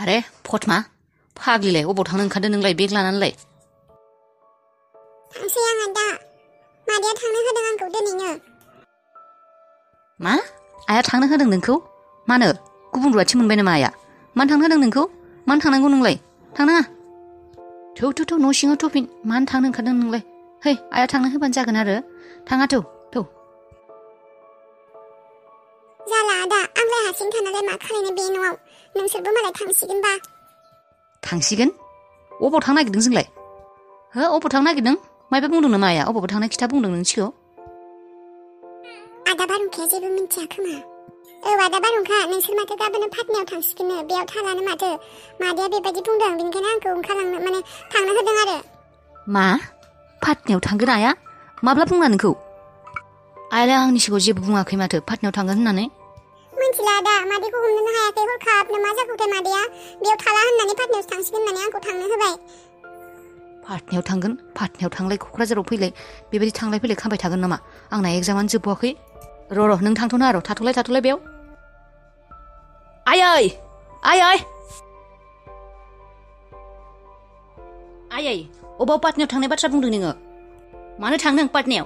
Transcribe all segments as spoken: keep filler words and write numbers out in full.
आरे फटमा फाग्लिलाय अबाव थांनो ओंखारदों नोंलाय बेग लानानैलाय? थांसै आं आदा मादैया थांनो होदों आंखौ दिनैनो। मा? आया थांनो होदों नोंखौ? मानो? गुबुन रुवाथि मोनबाय नामा आया? मानो थांनो होदों नोंखौ? मानो थांनांगौ नोंलाय? थांनाङा। थौ थौ थौ न' सिङाव थ'फिन। मानो थांनो ओंखारदों नोंलाय? है आया थांनो होबानो जागोन आरो थाङा थौ थौ। जाला आदा आंलाय हारसिं थानालाय मा खालायनो बे न'आव। नोंसोरबो मालाय थांसिगोनबा। थांसिगोन? अबाव थांनो नागिरदों जोंलाय? हो अबाव थांनो नागिरदों? मायबा बुंदों नामा आया? अबाव थांनो खिथा बुंदों नों सिगाङाव? आदा बारहुंखाया जेबो मिन्थिया खोमा। औ आदा बारहुंखा नोंसोर माथो गाबोनो फाटनायाव थांसिगोननो बेयाव थालानो माथो। मादैया बेबायदि बुंदों बेनिखायनो आंखौ ओंखारलांनो माने थांनो होदों आरो। मा? फाटनायाव थांगोन आया? माब्ला बुङा नोंखौ? आयालाय आंनि सिगाङाव जेबो बुङाखै माथो फाटनायाव थांगोन होननानै। मिन्थिला आदा मादैखौ हमनोनो हायाखै हरखाबनो मा जाखोथाय मादैया बेयाव थाला होननानै फाटनायावसो थांसिगोन होननानै आंखौ थांनो होबाय। फाटनायाव थांगोन फाटनायाव थांलाय क'क्राझाराव फैलाय बेबायदि थांलाय फैलाय खालामबाय थागोन नामा? आंना एग्जामानो जोबबावाखै। र' र' नों थांथ'नो आरो थाथ'लाय थाथ'लाय बेयाव। आयै आयै आयै अबाव पाटनायाव थांनाय बाथ्रा बुंदों नोङो? मानो थांनो पाटनायाव?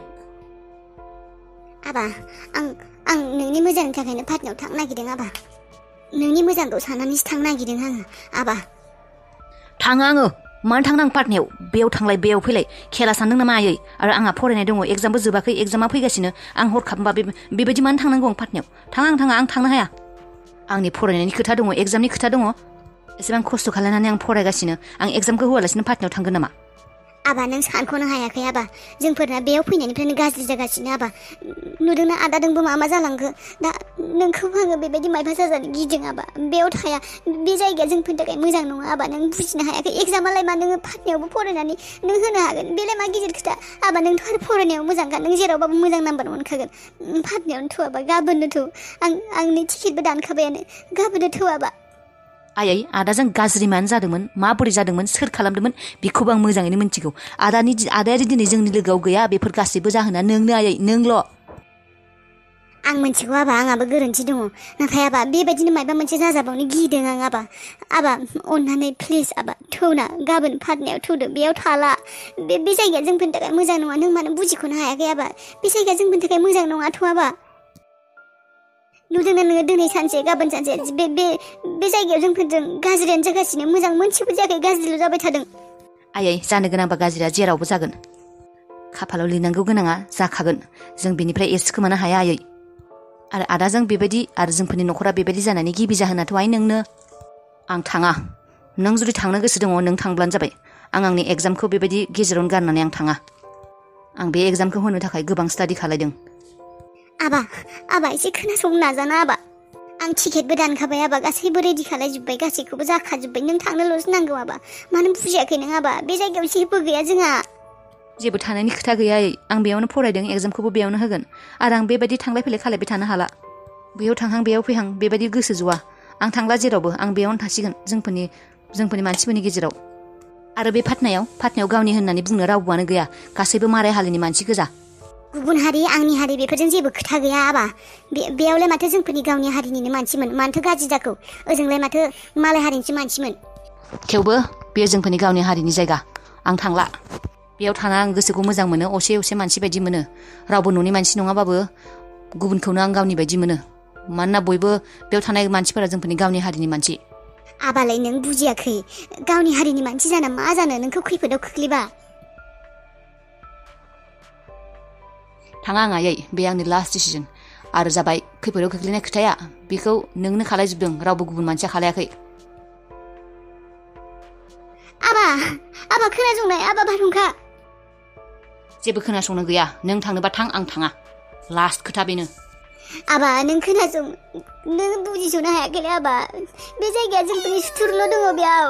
आबा आं आं नोंनि मोजांनि थाखायनो पाटनायाव थांनो नागिरदों आबा। नोंनि मोजांखौ साननानैसो थांनो नागिरदों आङो आबा। थाङा आङो। मानो थांनो आं पाटनायाव? बेयाव थांलाय बेयाव फैलाय खेला सानदों नामा आयै? आरो आंहा फरायनाय दङ एग्जामबो जोबाखै एग्जामा फैगासिनो आं हरखाब होनबा बेबायदि मानो थांनांगौ आं पाटनायाव? थाङा आं थाङा आं थांनो हाया। आंनि फरायनायनि खोथा दङ एग्जामनि खोथा दङ। एसेबां खस्थ' खालामनानै आं फरायगासिनो आं एग्जामखौ होआलासिनो पाटनायाव थांगोन नामा? आबा नों सानख'नो हायाखै आबा जोंफोरना बेयाव फैनायनिफ्रायनो गाज्रि जागासिनो आबा। नुदोंना आदादोंबो मा मा जालांखो दा नोंखौबो आङो बेबायदि मायबा जाजानो गिदों आबा। बेयाव थाया बे जायगाया जोंफोरनि थाखाय मोजां नङा आबा नों बुजिनो हायाखै। एग्जामालाय मा नोङो पाटनायावबो फरायनानै नों होनो हागोन बेलाय मा गिदिर खोथा आबा। नोंथ' आरो फरायनायाव मोजांखा नों जेरावबाबो मोजां नाम्बार मोनखागोन। पाटनायावनो थौ आबा गाबोननो थौ। आं आंनि टिकेटबो दानखाबायानो गाबोननो थौ आबा। आयै आदाजों गाज्रि मानो जादोंमोन माबोरै जादोंमोन सोर खालामदोंमोन बेखौबो आं मोजाङैनो मिन्थिगौ। आदानि आदाया दिनै जोंनि लोगोआव गैया बेफोर गासैबो जाहोना नोंनो आयै नोंल'। आं मिन्थिगौ आबा आंहाबो गोरोन्थि दङ नाथाय आबा बेबायदिनो मायबा मोनसे जाजाबावनो गिदों आं आबा। आबा अननानै प्लिज आबा थौना गाबोन पाटनायाव थौदो बेयाव थाला। बे बे जायगाया जोंफोरनि थाखाय मोजां नङा नों मानो बुजिख'नो हायाखै आबा। बे जायगाया जोंफोरनि थाखाय मोजां नङाथ' आबा। नुदोंना नोङो दिनै सानसे गाबोन सानसे बे बे बे जायगायाव जोंफोरजों गाज्रियानो जागासिनो मोजां मोनसेबो जायाखै गाज्रिल' जाबाय थादों। आयै जानो गोनांबा गाज्रिया जेरावबो जागोन। खाफालाव लिरनांगौ गोनाङा जाखागोन। जों बेनिफ्राय एरसिखोमानो हाया आयै। आरो आदाजों बेबायदि आरो जोंफोरनि न'खरा बेबायदि जानायनि गिबि जाहोनाथ' आइ नोंनो। आं थाङा। नों जुदि थांनो गोसो दङ नों थांब्लानो जाबाय। आं आंनि एग्जामखौ बेबायदि गेजेरावनो गारनानै आं थाङा। आं बे एग्जामखौ होनो थाखाय गोबां स्टाडि खालायदों। आबा आबा एसे खोनासंनो नाजाना आबा। आं टिकेटबो दानखाबाय आबा गासैबो रेडि खालायजोब्बाय गासैखौबो जाखाजोब्बाय नों थांनोल'सो नांगौ आबा। मानो बुजियाखै नों आबा बे जायगायाव जेबो गैया जोंहा। जेबो थानायनि खोथा गैया आं बेयावनो फरायदों एग्जामखौबो बेयावनो होगोन। आरो आं बेबायदि थांलाय फैलाय खालायबाय थानो हाला। बेयाव थांहां बेयाव फैहां बेबायदि गोसो ज'आ। आं थांला जेरावबो आं बेयावनो थासिगोन जोंफोरनि जोंफोरनि मानसिफोरनि गेजेराव। आरो बे पाटनायाव पाटनायाव गावनि होननानै बुंनो रावबोआनो गैया गासैबो माराय हारिनि मानसि गोजा। गुबुन हारि आंनि हारि बेफोरजों जेबो खोथा गैया आबा। बे बेयावलाय माथो जोंफोरनि गावनि हारिनिनो मानसिमोन मानोथो गाज्रि जाखो? ओजोंलाय माथो मालाय हारिनिसो मानसिमोन। थेवबो बेयो जोंफोरनि गावनि हारिनि जायगा। आं थांला। बेयाव थाना आं गोसोखौ मोजां मोनो असे असे मानसि बायदि मोनो। रावबो न'नि मानसि नङाबाबो गुबुनखौनो आं गावनि बायदि मोनो। मानोना बयबो बेयाव थानाय मानसिफोरा जोंफोरनि गावनि हारिनि मानसि। आबालाय नों बुजियाखै गावनि हारिनि मानसि जाना मा जानो नोंखौ खैफोदाव खोख्लैबा। थाङा आं आयै बे आंनि लास्ट डिसिजन। आरो जाबाय खैफोदाव खोख्लैनाय खोथाया बेखौ नोंनो खालायजोबदों रावबो गुबुन मानसिया खालायाखै। आबा आबा खोनासंनाय आबा बारहुंखा। जेबो खोनासंनो गैया नों थांनोबा थां आं थाङा। लास्ट खोथा बेनो। आबा नों खोनासं नों बुजिस'नो हायाखैलै आबा। बे जायगाया जोंफोरनि सुथुरल' दङ बेयाव।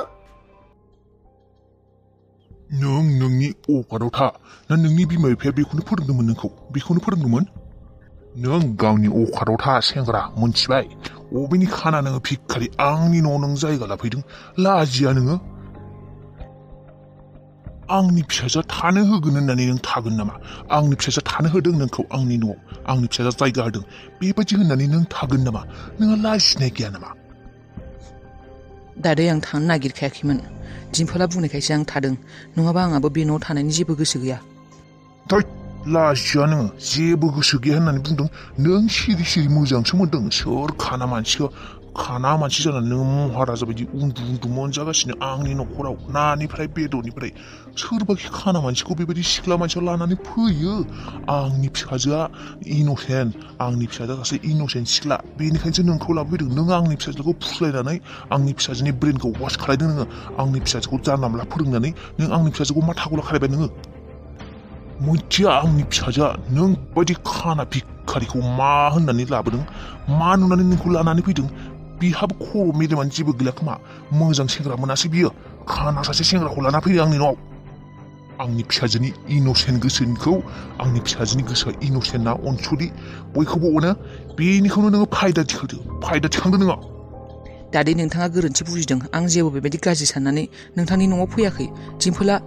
नों नोंनि अकादाव था ना नोंनि बिमा बिफाया बेखौनो फोरोंदोंमोन नोंखौ बेखौनो फोरोंदोंमोन? नों गावनि अकादाव था सेंग्रा मोनथिबाय? अबेनि खाना नोङो भिखारि आंनि न'आव नों जायगा लाफैदों लाजिया नोङो? आंनि फिसाजोआ थानो होगोन होननानै नों थागोन नामा? आंनि फिसाजोआ थानो होदों नोंखौ आंनि न'आव आंनि फिसाजोआ जायगा होदों बेबायदि होननानै नों थागोन नामा? नोंहा लाजिनाय गैया नामा? दादै आं थांनो नागिरखायाखैमोन दिम्पला बुंनायखायसो आं थादों नङाबा आंहाबो बे न'आव थानायनि जेबो गोसो गैया थै लाजिया नोङो जेबो गोसो गैया होननानै बुंदों नों सिरि सिरि मोजांसो मोनदों सोर खाना मानसिखौ खाना मानसि जानानै नोङो महाराजा बायदि उन्दु उन्दु मोनजागासिनो आंनि न'खराव नानिफ्राय बेदरनिफ्राय सोरबाखि खाना मानसिखौ बेबायदि सिख्ला मानसियाव लानानै फैयो आंनि फिसाजोआ इन'सेन्ट आंनि फिसाजोआ सासे इन'सेन्ट सिख्ला बेनिखायनोसो नोंखौ लाबोफैदों नों आंनि फिसाजोखौ फुस्लायनानै आंनि फिसाजोनि ब्रेनखौ वास खालायदों नोङो आंनि फिसाजोखौ जानला मोनला फोरोंनानै नों आंनि फिसाजोखौ मा थागला खालायबाय नोङो मोनथिया आंनि फिसाजोआ नों बायदि खाना भिखारिखौ मा होननानै लाबोदों मा नुनानै नोंखौ लानानै फैदों बिहाबो खर' मेलेमानो जेबो गैला खोमा मोजां सेंग्रा मोनासै बियो खाना सासे सेंग्राखौ लाना फैदों आंनि न'आव आंनि फिसाजोनि इन'सेन्ट गोसोखौ आंनि फिसाजोनि गोसोआ इन'सेन्टना अनसुलि बयखौबो अनो बेनिखौनो नोङो फायदा थिखांदो फायदा थिखांदो नोङो दादै नोंथाङा गोरोन्थि बुजिदों आं जेबो बेबायदि गाज्रि साननानै नोंथांनि न'आव फैयाखै दिम्पला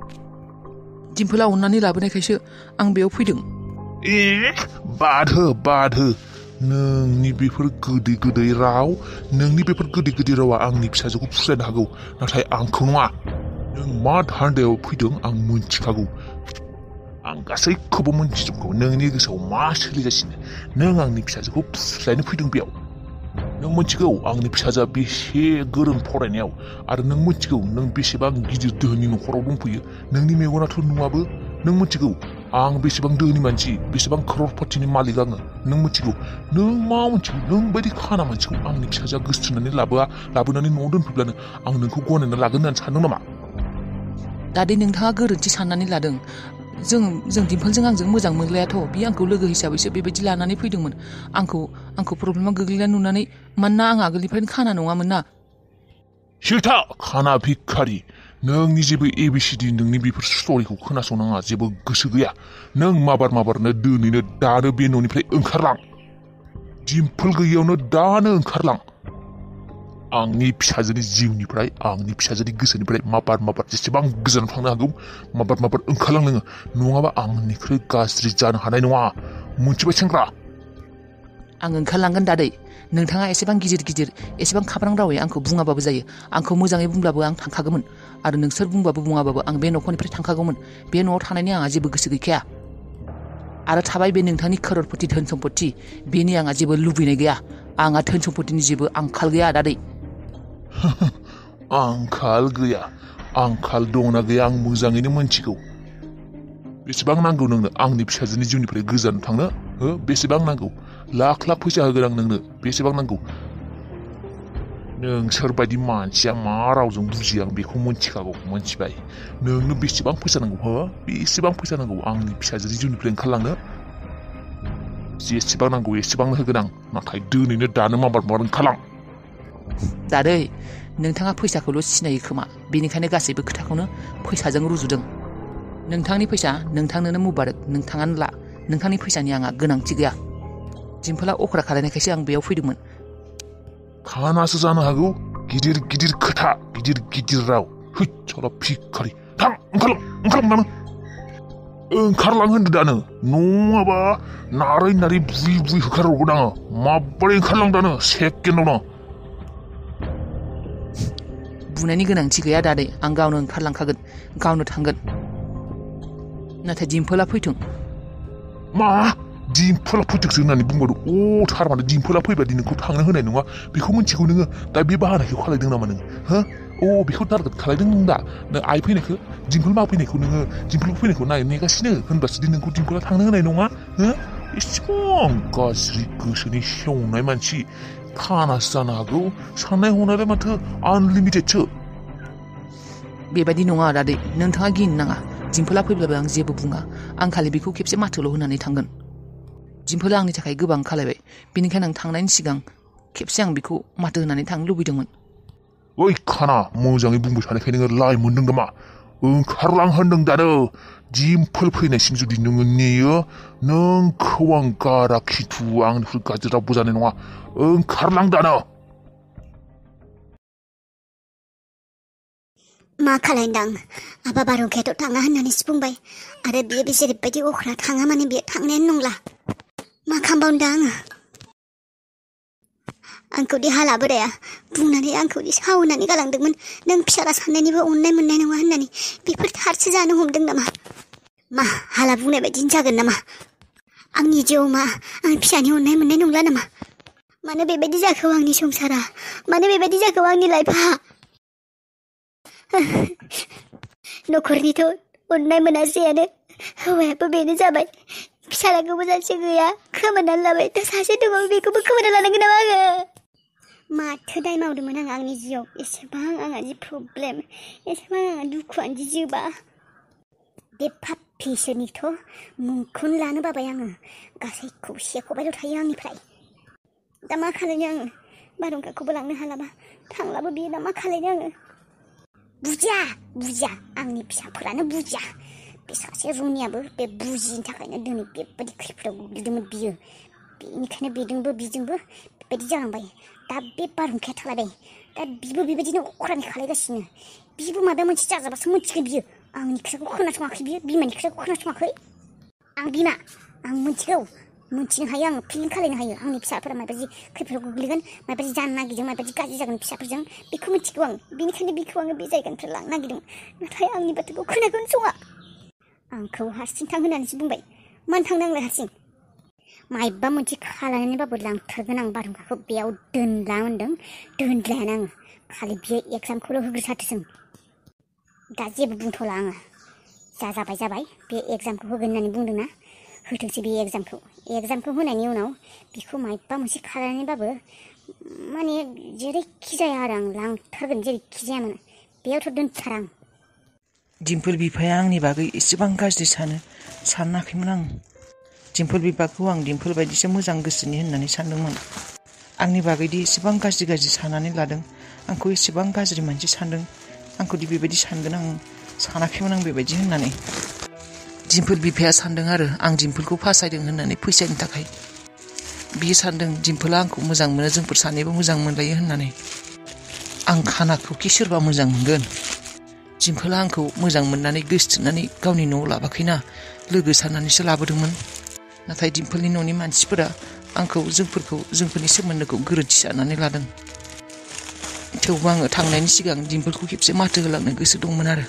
दिम्पला अननानै लाबोनायखायसो आं बेयाव फैदों ए बाद हो बाद हो नोंनि बेफोर गोदै गोदै राव नोंनि बेफोर गोदै गोदै रावा आंनि फिसाजोखौ फुस्लायनो हागौ नाथाय आंखौ नङा नों मा धान्दायाव फैदों आं मोनथिखागौ आं गासैखौबो मोनथिजोबगौ नोंनि गोसोआव मा सोलिगासिनो नों आंनि फिसाजोखौ फुस्लायनो फैदों बेयाव नों मोनथिगौ आंनि फिसाजोआ बेसे गोरों फरायनायाव आरो नों मोनथिगौ नों बेसेबां गिदिर दोहोनि न'खराव दंफैयो नोंनि मेगनाथ' नुवाबो नों मोनथिगौ आं बेसेबां दोहोनि मानसि बेसेबां crorepatiनि मालिक आङो नों मोनथिगौ नों मा मोनथिगौ नों बायदि खाना मानसिखौ आंनि फिसाजोआ गोसोथोनानै लाबोआ लाबोनानै न'आव दोनफैब्लानो आं नोंखौ गनायना लागोन होननानै सानदों नामा दादै नोंथाङा गोरोन्थि साननानै लादों जों जों दिम्पलजों आंजों मोजां मोनलायाथ' बियो आंखौ लोगो हिसाबैसो बेबायदि लानानै फैदोंमोन आंखौ आंखौ प्रब्लेमाव गोग्लैना नुनानै मानोना आं आगोलनिफ्रायनो खाना नङामोन ना सिथा खाना भिखारि नोंनि जेबो एबिसिडि नोंनि बेफोर स्ट'रिखौ खोनासंनाङा जेबो गोसो गैया नों माबार माबारनो दोनैनो दानो बे न'निफ्राय ओंखारलां दिम्पल गैयियावनो दानो ओंखारलां आंनि फिसाजोनि जिउनिफ्राय आंनि फिसाजोनि गोसोनिफ्राय माबार माबार जेसेबां गोजानाव थांनो हागौ माबार माबार ओंखारलां नोङो नङाबा आंनिख्रुइ गाज्रि जानो हानाय नङा मोनथिबाय सेंग्रा आं ओंखारलांगोन दादै नोंथाङा एसेबां गिदिर गिदिर एसेबां खाब्रां रावै आंखौ बुङाबाबो जायो आंखौ मोजाङै बुंब्लाबो आं थांखागौमोन आरो नोंसोर बुंबाबो बुङाबाबो आं बे न'खरनिफ्राय थांखागौमोन बे न'आव थानायनि आंहा जेबो गोसो गैखाया आरो थाबाय बे नोंथांनि crorepati धोन सम्पति बेनि आंहा जेबो लुबैनाय गैया आंहा धोन सम्पतिनि जेबो आंखाल गैया दादै आंखाल गैया आंखाल दंना गैया आं मोजाङैनो मोनथिगौ बेसेबां नांगौ नोंनो आंनि फिसाजोनि जिउनिफ्राय गोजान थांनो हो बेसेबां नांगौ लाख लाख फैसा होगोन आं नोंनो बेसेबां नांगौ नों सोरबायदि मानसिया मा रावजों बुजियो आं बेखौ मोनथिखागौ मोनथिबाय नोंनो बेसेबां फैसा नांगौ हो बेसेबां फैसा नांगौ आंनि फिसाजोनि जिउनिफ्राय ओंखारलांनो जेसेबां नांगौ एसेबांनो होगोन आं नाथाय दिनैनो दानो माबार माबार ओंखारलां दादै नोंथाङा फैसाखौल' सिनायो खोमा बेनिखायनो गासैबो खोथाखौनो फैसाजों रुजुदों नोंथांनि फैसा नोंथांनोनो मुबारक नोंथाङानो ला नोंथांनि फैसानि आंहा गोनांथि गैया दिम्पला अख्रा खालायनायखायसो आं बेयाव फैदोंमोन खानासो जानो हागौ गिदिर गिदिर खोथा गिदिर गिदिर राव है साला भिखारि थां ओंखारलां ओंखारलां दानो ओंखारलां होनदो दानो नङाबा नारै नारै बुयै बुयै होखारहरगोन आङो माबोरै ओंखारलां दानो सेकेन्डआवनो बुनायनि गोनांथि गैया दादै आं गावनो ओंखारलांखागोन गावनो थांगोन नाथाय दिम्पला फैथों मा दिम्पला फैथोंसो होननानै बुंबावदो अ थारमाने दिम्पला फैबादि नोंखौ थांनो होनाय नङा बेखौ मिथिगौ नोङो दा बे बाहानाखौ खालायदों नामा नोङो हो अ बेखौ टारगेट खालायदों नों दा नों आइ फैनायखौ दिम्पल मा फैनायखौ नोङो दिम्पल फैनायखौ नाय नेगासिनो होनबासो दि नोंखौ दिम्पला थांनो होनाय नङा हो एसेबां गाज्रि गोसोनि सेवनाय मानसि खानासो जानो हागौ साननाय हनायालाय माथो आनलिमिटेडसो बेबायदि नङा दादै नोंथाङा गिनो नाङा दिम्पला फैब्लाबो आं जेबो बुङा आं खालि बेखौ खेबसे माथोल' होनानै थांगोन दिम्पला आंनि थाखाय गोबां खालायबाय बेनिखायनो आं थांनायनि सिगां खेबसे आं बेखौ माथो होनानै थांनो लुबैदोंमोन ओइ खाना मोजाङै बुंबाय थानायखाय नोङो लाइ मोनदों नामा ओंखारलां होनदों दानो दिम्पल फैनायसिम जुदि नोङो नेयो नोंखौ आं गारा खिथु आंनिख्रुइ गाज्रि रावबो जानाय नङा ओंखारलां दानो मा खालायदां आबा बारहुंखायाथ' थाङा होननानैसो बुंबाय आरो बियो बे जेरैबायदि अख्रा थाङा माने बियो थांनायानो नंला मा खालामबावनो दा आङो आंखौ दि हाला बोराया बुंनानै आंखौ दि सावनानै गालांदोंमोन नों फिसाला साननायनिबो अननाय मोननाय नङा होननानै बेफोर थारसो जानो हमदों नामा मा हाला बुंनाय बायदिनो जागोन नामा आंनि जिउआव मा आं फिसानि अननाय मोननाय नंला नामा मानो बेबायदि जाखो आंनि संसारा मानो बेबायदि जाखो आंनि लाइफआ न'खरनिथ' अननाय मोनासैयानो हौवायाबो बेनो जाबाय फिसालाखौबो सासे गैया खोमानानै लाबाय दा सासे दङ बेखौबो खोमाना लानांगोन नामा आङो माथो दाय मावदोंमोन आं आंनि जिउआव एसेबां आंहा जि प्रब्लेम एसेबां आंहा दुखुआनो जि जोबा बे पाप्पिसोनिथ' मुंखौनो लानो बाबाय आङो गासैखौबो सेख'बायल' थायो आंनिफ्राय दा मा खालायनो आङो बारहुंखाखौबो लांनो हालाबा थांलाबो बियो दा मा खालायनो आङो बुजिया बुजिया आंनि फिसाफोरानो बुजिया बे सासे रुनियाबो बे बुजियिनि थाखायनो दिनै बेबायदि खैफोदाव गोग्लैदोंमोन बियो बेनिखायनो बेजोंबो बिजोंबो बेबायदि जालांबाय दा बे बारहुंखाया थालायबाय दा बिबो बेबायदिनो अख्रानि खालायगासिनो बिबो माबा मोनसे जाजाबासो मोनथिगोन बियो आंनि खोथाखौ खोनासङाखै बियो बिमानि खोथाखौ खोनासङाखै आं बिमा आं मोनथिगौ मोनथिनो हायो आं फिलिं खालायनो हायो आंनि फिसाफोरा माबायदि खैफोदाव गोग्लैगोन माबायदि जानो नागिरदों माबायदि गाज्रि जागोन फिसाफोरजों बेखौ मिथिगौ आं बेनिखायनो बेखौ आङो बे जायगानिफ्राय लांनो नागिरदों नाथाय आंनि बाथ्राखौ खोनागोन सङा आंखौ हारसिं थां होननानैसो बुंबाय मानो थांनो आंलाय हारसिं मायबा मोनसे खालायनानैबाबो लांथारगोन आं बारहुंखाखौ बेयाव दोनला मोनदों दोनलायानो आङो खालि बियो एग्जामखौल' होग्रोसाथोसों दा जेबो बुंथ'ला आङो जा जाबाय जाबाय बे एग्जामखौ होगोन होननानै बुंदोंना होथोंसै बे एग्जामखौ एग्जामखौ होनायनि उनाव बिखौ मायबा मोनसे खालायनानैबाबो माने जेरैखि जाया आरो आं लांथारगोन जेरैखि जाया मानो बेयावथ' दोनथारा आं दिम्पोल बिफाया आंनि बागै एसेबां गाज्रि सानो सानाखैमोन आं दिम्पोल बिफाखौ आं दिम्पोल बायदिसो मोजां गोसोनि होननानै सानदोंमोन आंनि बागैदि एसेबां गाज्रि गाज्रि साननानै लादों आंखौ एसेबां गाज्रि मानसि सानदों आंखौदि बेबायदि सानगोन आं सानाखैमोन आं बेबायदि होननानै दिम्पोल बिफाया सानदों आरो आं दिम्पोलखौ फासायदों होननानै फैसानि थाखाय बियो सानदों दिम्पोला आंखौ मोजां मोनो जोंफोर सानैबो मोजां मोनलायो होननानै आं खानाखौखि सोरबा मोजां मोनगोन दिम्पोला आंखौ मोजां मोननानै गोसोथोनानै गावनि न'आव लाबाखैना लोगो साननानैसो लाबोदोंमोन नाथाय दिम्पोलनि न'नि मानसिफोरा आंखौ जोंफोरखौ जोंफोरनि सोमोन्दोखौ गोरोन्थि साननानै लादों थेवबो आङो थांनायनि सिगां दिम्पोलखौ खेबसे माथो होलांनो गोसो दंमोन आरो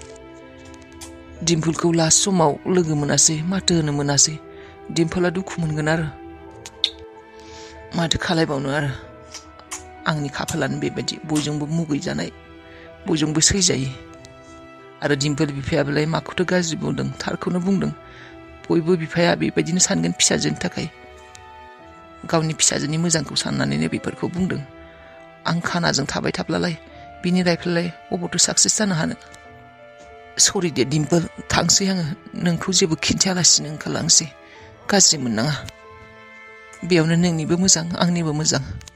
दिम्पोलखौ लास्ट समाव लोगो मोनासै माथो होनो मोनासै दिम्पोला दुखु मोनगोन आरो माथो खालायबावनो आरो आंनि खाफालानो बेबायदि बयजोंबो मुगैजानाय बयजोंबो सैजायो आरो दिम्पोल बिफायाबोलाय माखौथो गाज्रि बुंदों थारखौनो बुंदों बयबो बिफाया बेबायदिनो सानगोन फिसाजोनि थाखाय गावनि फिसाजोनि मोजांखौ साननानैनो बेफोरखौ बुंदों आं खानाजों थाबाय थाब्लालाय बिनि लाइफलाय अबावथो साक्सेस जानो हानो सरि दे दिम्पोल थांसै आङो नोंखौ जेबो खिन्थायालासिनो ओंखारलांसै गाज्रि मोननाङा बेयावनो नोंनिबो मोजां आंनिबो मोजां